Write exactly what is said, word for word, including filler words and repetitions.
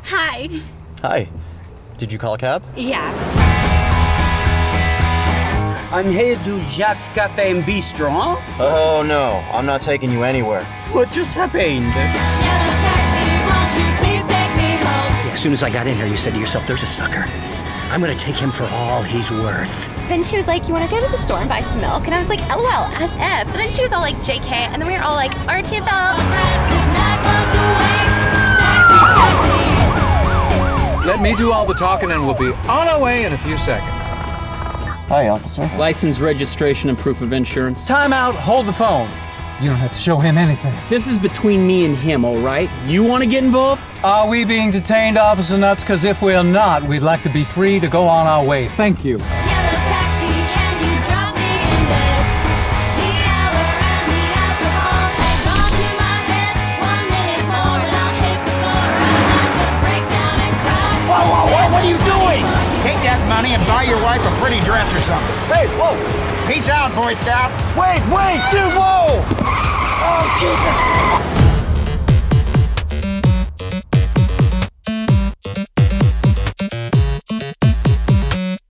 Hi. Hi. Did you call a cab? Yeah. I'm here to Jacques Cafe and Bistro, huh? Oh, no. I'm not taking you anywhere. What just happened? Yellow taxi, won't you please take me home? Yeah, as soon as I got in here, you said to yourself, there's a sucker. I'm gonna take him for all he's worth. Then she was like, you want to go to the store and buy some milk? And I was like, L O L, as if. But then she was all like, J K. And then we were all like, R T F L. Let me do all the talking and we'll be on our way in a few seconds. Hi, officer. License, registration, and proof of insurance. Time out, hold the phone. You don't have to show him anything. This is between me and him, all right? You want to get involved? Are we being detained, Officer Nuts? Because if we're not, we'd like to be free to go on our way. Thank you. Yellow taxi, can you drop me in bed? The hour and the alcohol has gone to my head. One minute more and I'll hit the floor and I'll just break down and cry. Whoa, whoa, whoa, what are you doing? Take that money and buy your wife a pretty dress or something. Hey, whoa! Peace out, Boy Scout. Wait, wait, dude, whoa! Oh, Jesus!